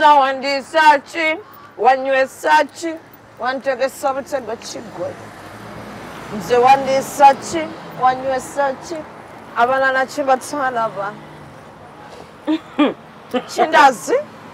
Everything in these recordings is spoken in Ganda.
Nga wandiisa ki, wanywesa ki, wantegesa obutego ki ggwe. Nze wandiisa ki, wanywesa ki, abalala ki batalaba. Chindazi?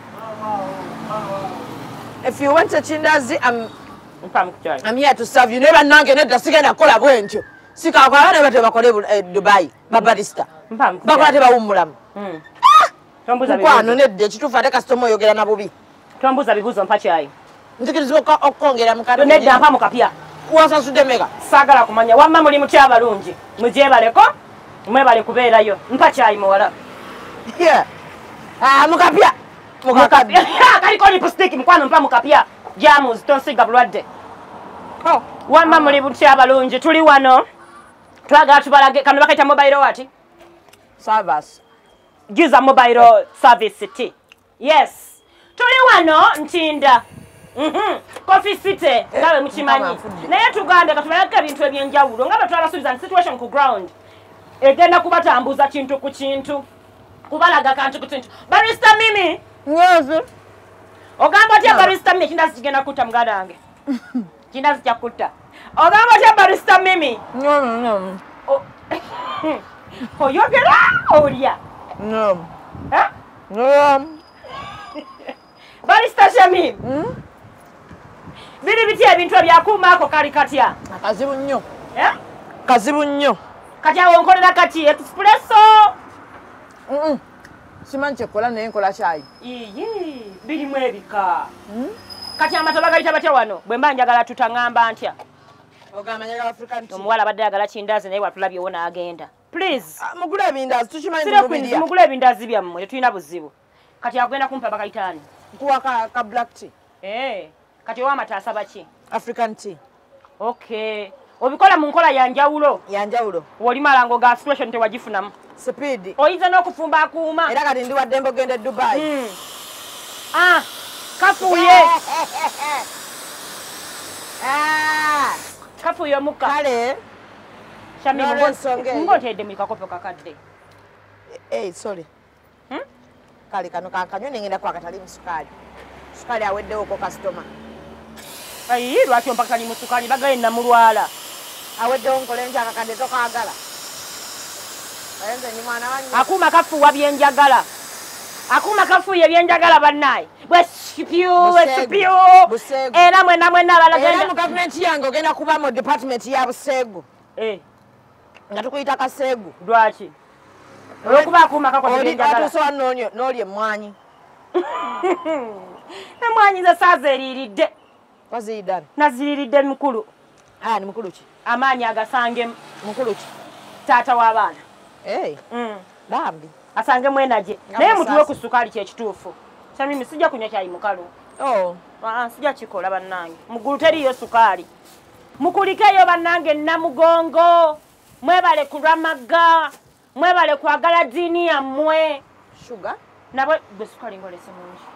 If you want a Chindazi, I'm here to serve you. Never nange nedda sigenda kukola bwentyo. Sikakola ne bate bakole Dubai, babarista. Bakola te bawummulamu. Mukwano nedda ekituufu ate kasitoma oyogera na bubi. Twambuza bibuzo mpa kyayi. Nzikiriza okongera mukadde. Nedda mpa mukapya. Wasasudde mega. Saagala kumanya wamma muli mu kyabalungi. Mugyebaleko, mwebale kubeerayo. Mpa kyayi muwala. Yeah. Mukapya. Mukapya. Kaliko lipstick mukwano mpa mukapya. Jamus tonsiga bulwadde. Oh. Wamma muli mu kyabalungi. Tuli wano. Twagala tubalage kano bakaita mobile wati. Service. Giza mobile service T. Yes. Tuli wano Ntinda. Coffee City. Ngawe mukimanyi. Naye tuganda katubalaga ebintu ebyenjawulo. Nga batwabasubiza situation ku ground. Egenda kubatambuza kintu ku kintu. Kubalaga kantu ku kintu. Barista Mimi. Yes. Ogamba ati barista Mimi Chindazi kigenda kutta mgadange. Chindazi kyakutta. Ogamba ati barista Mimi. No. Oyogera olya. No. Eh? No. Barista Shamim. Biri biti ebintu ebyakumaako kali katya. Kazibu nnyo. Eh? Kazibu nnyo. Katya wonkolera kati espresso. Simanyi kyekola naye nkola kyayi. Iyi, birimu ebika. Kati amatola gayita batya wano. Bwe mba njagala tutaŋŋamba ntya. Ogamba njagala African tea. Omuwala abadde ayagala Chindazi naye watulabye wona agenda. Please. Mugule ebindazi tukimanyi Sirekuinzi mugule ebindazi byammwe tetulina buzibu. Kati agenda kumpa bakayitaani. Nkuwa ka black tea. Kati owamata asaba ki? African tea. Okay. Obikola mu nkola yanjawulo. Yanjawulo. Wolimala ngo ga situation tewagifunamu. Speed. Oyinza n'okufumba akuuma. Era kati ndi wadde mbogende Dubai. Kafuye. Kafuye omukka. Kale. Shami ngotedde mu kakopo kakadde. Sorry. Kale kano kakanyoni ngenda kwa katali musukali. Sukali aweddewo ko customer. Ayi lwaki mpaka tali musukali bagaye na mulwala. Aweddewo nkole njaka kadde tokaagala. Ayenze ni mwana wanyu. Akuma kafuwa byenjagala. Akuma kafuye byenjagala bannaye. Bwesipyo. Era mwena balagenda. Era mu government yange ogenda kuba mu department ya Busegu. Nga tukuyita Kasegu. Lwaki? Olwokuba akuma kakoze byenjagala. Atusowa n'oli emmwanyi. Emmwanyi ze saazeeriiridde. Waziidani. Naziiridde mukulu. Ni mukulu ki? Amaanyi agasangemu. Mukulu ki? Taata w'abaana. Bambi. Asange mwenaje. Naye mutuwe ku sukali kyekituufu. Shamimi sijja kunywa kyayi mukalu. Sijja kikola bannange. Muggulu teriyo sukali. Mukulikeyo bannange Namugongo. Mwebale kulwamaga. Mwebale kwagala ddiini yammwe. Sugar? Nabwe bwe sukali ngolese mungi.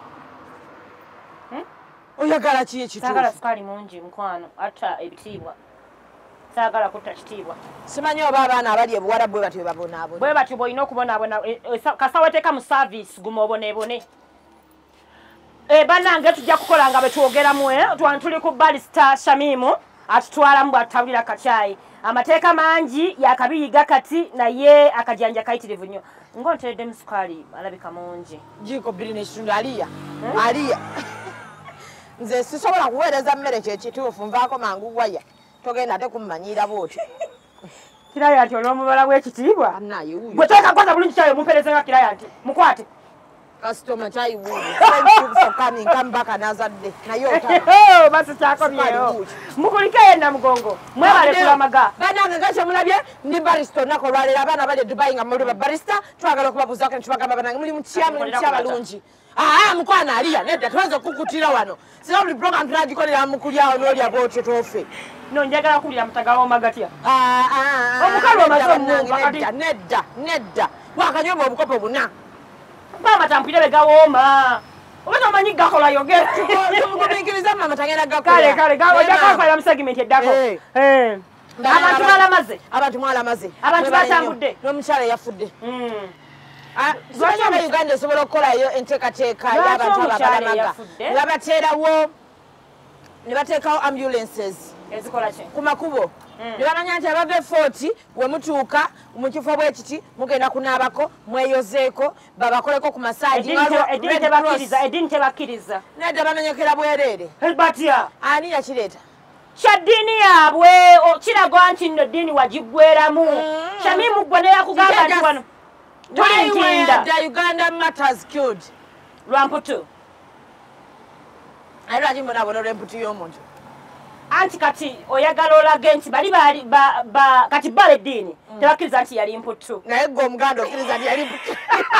Oyagala ki ekituufu? Saagala sukali mungi mukwano. Ata ebitiibwa. Saagala kutta kitiibwa. Simanyi oba abaana abali ebuwala bwe batyo babonaabona. Bwe batyo bw'olina okubonaabona. Kasaweteeka mu service gumoboneebone. Bannange tujja kukola nga bwe twogeramu. Tuli ku Barista Shamimu atutwalamu bw'atutawulira kacaayi. Amateeka mangi yakabiyiga kati naye akajanja kayitirivu nnyo. Ng'onteredde mu sukaali alabika mungi. Jiko 2 n'ekitundu aliya. Nze sisobola kuweereza mmere kyekituufu nvaako mangu waya. Togenda ate kummanyiira bw'otyo. Kiraya nti olw'omubala w'ekitiibwa. Annaye wuuyo. Bwe toyekakwata bulungi kyayo mumpeereze nga kiraya nti mukwate. Customer chai wuuyo. Sensitive coming come back anazadde. Naye otaba. Basi kyakomyeyo. Mukulikeyo Namugongo. Mwebale kulamaga. Bannange nga kyemulabye ndi barista olunaku olwaleero abaana bali Dubai nga muli barista twagala okubabuuzaako ne tubagamba bannange muli mu kyabalungi. Mukwana aliya nedda tuweze okukutira wano. Sina buli program tunagikolera mukulyawo n'olya bwotyo tofe. No njagala kulira mutagawo magatya. Omukalu amaze omuwonga nedda. Wakanyoba obukopo buna. Mama tampire begawooma. Obata omanyi gakola yogera. Tumugumiikiriza mama tagenda gakola. Kale gawo jakola mu segment eddako. Abantu mwalamaze. Abantu mwalamaze. Abantu batambudde. N'omukyala yafudde. Lwaki Uganda esobola okukolayo enteekateeka y'abantu ababalamaga ne babateerawo ne bateekawo ambulances ku makubo ne bamanya nti abava efort we mutuuka mu kifo bwe kiti mugenda kunaabako mweyozeeko babakoleko ku masaaji eddiini tebakkiriza nedda bamenyekera bwereere ani yakireeta kyaddiini yaabwe kiragwa nti nno ddiini wagiggweramu Shamimu gwe ne yakugamba nti wano Why were the Uganda Martyrs killed? Lwamputu. I don't even know what Lwamputu y'omuntu. Anti kati oyagala olage nti bali kati bale ddiini tebakkiriza nti yali mputu. Naye gwe Omuganda okkiriza nti yali mputu.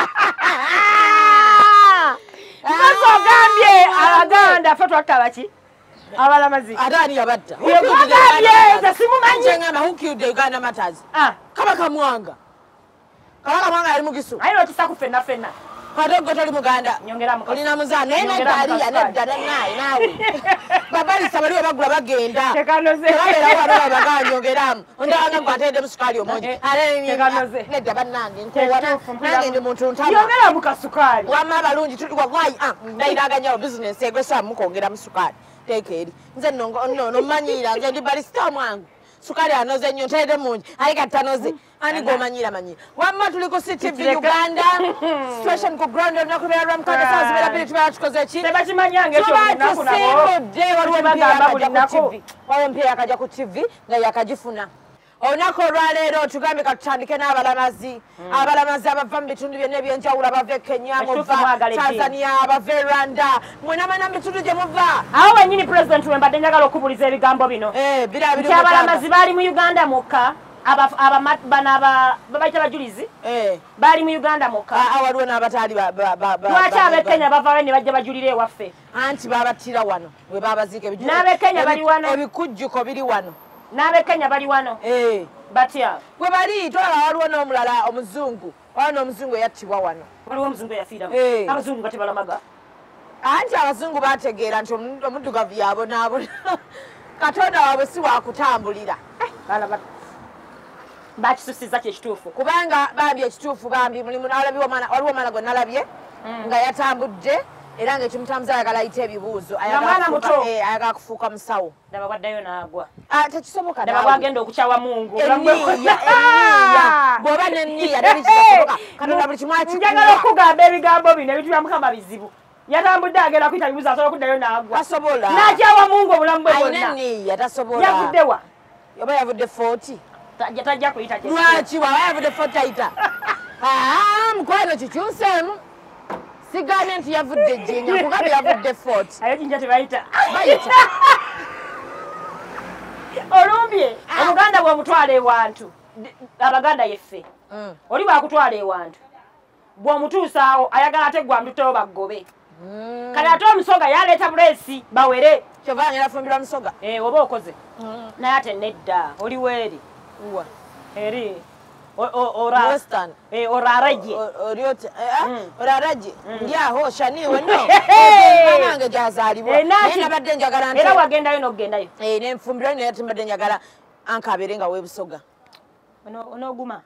Mmaze ogambye Abaganda ffe twatta baki? Abalamazi. Ate ani yabatta? Ogambye nze simumanyi. Who killed the Uganda Martyrs? Kabaka Mwanga. Kabaka Mwanga yali mugisu. Ayi okisaku ffenna. Kate gwe toli Muganda. Nyongeramu. Olina muzaana naye neddaaliya nedda naawe. Babalisa bali bagula bagenda. Tekanoze. Tebabeerawo wano babaga nyongeramu. Ondabanga gwe atedde musukaali omungi. Tekanoze. Nedda bannange nkowana. Nange ndi muntu ntama. Nyongeramu kasukaali. Wamma abalungi tuli wallahi ndayiraganyawo bizinesi egwesa mukongera musukaali. Teeka eri. Nze nno mmanyiira nze ndi balisita mwangu. Sukari anoze nnyo ntaide mungi ayi katanoze ani gomanyira manyira wamma tuli ku CTV Uganda situation ku ground olunaku lwa Ramkanda saa zibera bbiri tubeera tukoze ki tebakimanyanga ekyo olunaku nabo waliwo mpiya akajja ku TV nga yakagifuna olunaku olwaleero tugambe katutandike n'abalamazi abalamazi abava mu bitundu byonna ebyenjawulo abava e Kenya muva Tanzania abava e Rwanda mwenamana mu bitundu gye muva awo wennyini pulezidenti we mbadde njagala okubuliza ebigambo bino nti abalamazi baali mu Uganda mukka babayita abajulizi baali mu Uganda mukka waliwo n'abataali lwaki ab'e Kenya bavawe ne bajja bajulira ewaffe anti babattira wano we babaziika n'ab'e Kenya bali wano ebikujjuko biri wano n'ab'e Kenya bali wano batya we bali tolaba waliwo n'omulala omuzungu waliwo n'omuzungu eyattibwa wano waliwo omuzungu eyafiiramu abazungu nga tebalamaga anti abazungu bategeera nti omuddugavu yabonaabona katonda waabwe si wakutambulira bakisusiza kyekituufu kubanga bambi ekituufu bambi mulimu waliwo omwana gwe nalabye nga yatambudde era ng'ekimutambuza ayagala ayita ebibuuzo ayagala kufuuka musawo daba bwaddayo n'agwa tekisoboka daba bwagenda okukyawa mungu bw'oba nenniya teri kisoboka katonda buli kimu njagala okugamba ebigambo bino ebintu bya Mukama bizibu yatambudde agenda kuyita ebibuuzo asobola okuddayo n'agwa tasobola n'akyawa mungu obulamu bwe bwonna nenniya tasobola yavuddewa oba yavudde 40 tajja kuyita lwaki waba yavudde 40 ayita mukwano kikyuseemu sigamye nti yavudde jjinja kugambe yavudde 40 ayo jinja tebayita bayita olumbye omuganda bw'omutwala ewantu abaganda yeffe oli bwakutwala ewantu bw'omutuusaawo ayagala ate gwa mututeo baggobe kale ate omusoga yaleeta buleesi bawere kyova nerafumbirwa musoga oba okoze naye ate nedda oli weeri eri oraraje ndi aho shaniwe no nange gyazaalibwa naye nabadde njagala era wagendayo n'okugendayo nenfumbirwa naye ate mbadde njagala ankabeere nga weebusoga onooguma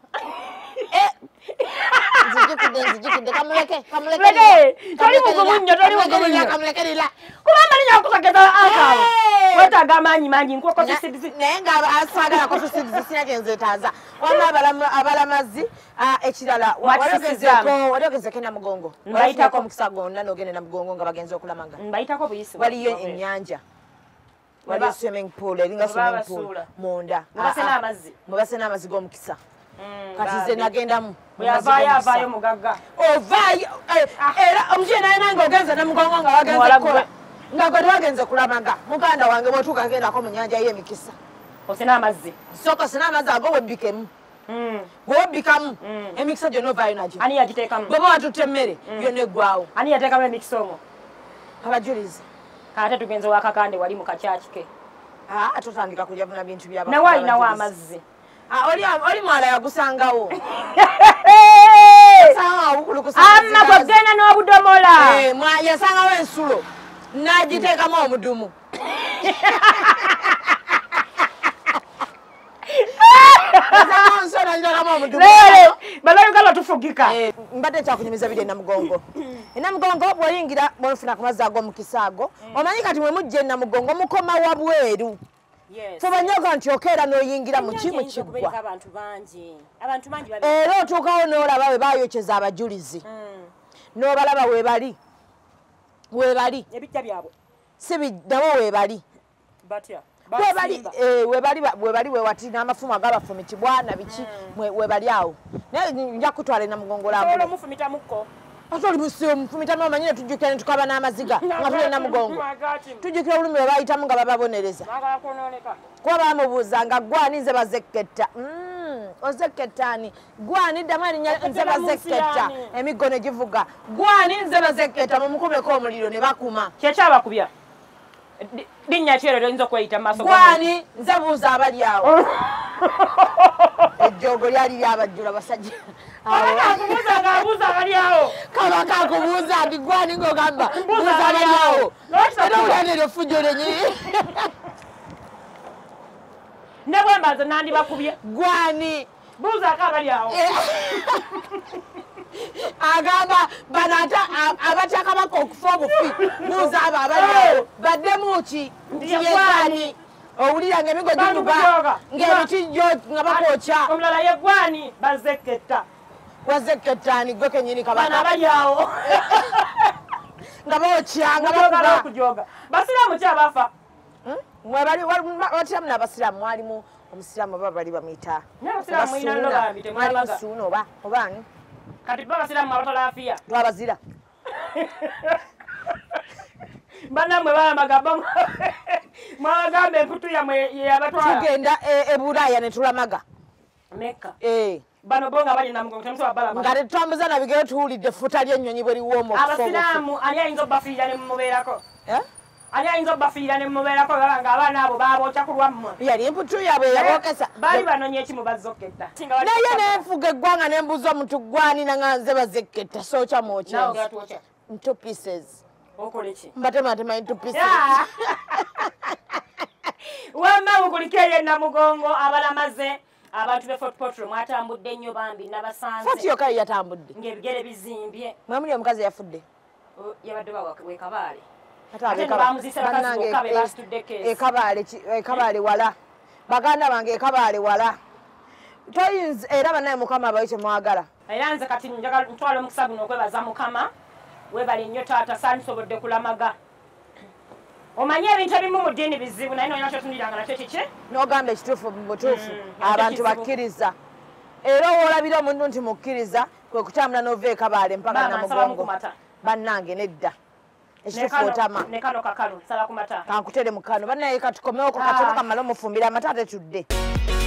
nzijukidde kamuleke toli mugumu nnyo kamulekerira kubanga linya okusogeza ankaawo wetaaga amaanyi mangi nkuwakozisidisi naye nga asaagala kozisidisi sina gyenzeetaaza wama abalamazi ekirala wali ogezeko namugongo walaitako omukisa gonna n'ogende namugongo nga bagenze okulamaga mbayitako buyisi waliyo ennyanja waliyo swimming pool eringa swimming pool munda mubase n'amazzi g'omukisa kati nze nagendamu avaayo mugagga ovaayo era omukyere naye nange ogenze namugongo nga wagenze kukola nga gwe tewagenze kulamaga muganda wange bwotuuka agendako mu nyanja y'emikisa osena amazzi sooka osena amazzi ago webbikemu bwewebbikamu emikisa gyonna ovaayo nagyo ani yagiteekamu bweba watutte emmere yonna eggwawo ani yateekamu emikisa omwo abajulizi ate tugenze wakakande wali mu kakyaki ke totandika kulyavuna bintu byaba nawe alinawo amazzi oli mwala yagusangawo amma kwegenda n'obudomola yasangawo ensulo n'agiteekamu omudumu yasangawo ensolo balayo kala tufugika mbadde kyakunyumiza bide namugongo enamugongo bwoyingira bwofuna ku mazzi ag'omukisaago omanyi kati mwe mujja enamugongo mukoma wabweru fuba nnyo nti okeera n'oyingira mu kimu kiggwa era otuukawo n'olaba we bayokyeza abajulizi n'obalaba weebali nabo weebali webali wewati n'amafumu agabafumitibwa na biki webali awo naye nja kutwala namugongo ate oli musi omufumita nomanyi ne tujjukira ne tukaba n'amaziga nga tuli namugongo tujjukira olumi we bayitamu nga bababonereza kuba bamubuuza nga gwani nze bazekketta ozekketaani gwani ddamu erinnya nze bazekketta emiggo ne givuga gwani nze bazekketta mumukumeko omuliro ne bakuma kyekyabakubya linnya kyero lyoyinza okweyita mu maaso gwani nze buuza abali awo ejjoogo lyali lyabajjula basajja kabaka akubuuza nti gwani ng'ogamba buuza abali awo era olyanero fujjo lenyi ne bwembaze nandibakubye gwani buuzaako abali awo agamba bano ate abatya kabaka okufa obufi buuza abo abali awo baddemu ki nti yegwani owulira ng'emigo givuga ng'ebitijjo nga bakwokya omulala yegwani bazekketta wazekketaani gwe kenyini kabana abali awo nga bookya nga bakuba okujoga basiraamu ki abafa watiramu n'abasiraamu mwalimu omusiraamu oba bali bamuyita suuna obaani kati babasiraamu abatalaafiya twabazira banamwe balamaga mwabagamba emputu yamwe yeyabatwala tugenda ebulaaya ne tulamaga meka bano bonga bali namugongo temusobola balamaga nga tetwambuza na bigero tuwulidde effuta ly'ennyonyi bwe liwooma abasiraamu ani ayinza obbafiirira ne mumubeerako ani ayinza obbafiirira ne mumubeerako baba nga abaana abo babookya ku lwammwe yali emputu yabwe yabookesa baali banonya ekimu bazokketta naye nenfuga eggwanga ne mbuuza omuntu gwanina nga nze bazekketta sookya mwokya into pieces mbatematema into pieces wamma mukuliko eyo enamugongo abalamaze abantu be Fort Portal mwatambudde ennyo bambi nabasanze Fort yokka yatambudde ng'ebigere bizimbye mwemuli omukazi yafudde yabadde wekabaale ekabaale wala baganda bange ekabaale wala toyinza era bannaye mukama abayo kyemwagala era nze kati njagala ntwala omukisa guno okwebaza mukama webali nnyo taata sandisobodde kulamaga omanyi ebintu ebimu mu ddiini bizibu naye nonya kyotundiranga nakyo kiki n'ogamba ekituufu mu butuufu abantu bakkiriza era owoolabira omuntu nti mukkiriza kwe kutambula n'ova ekabaale mpaka namugongo bannange nedda ekituufu otama ne kano kakalu nsala ku mata kankutere mu kano bannaye katukomewo ko katono kamala omufumbira amata tetudde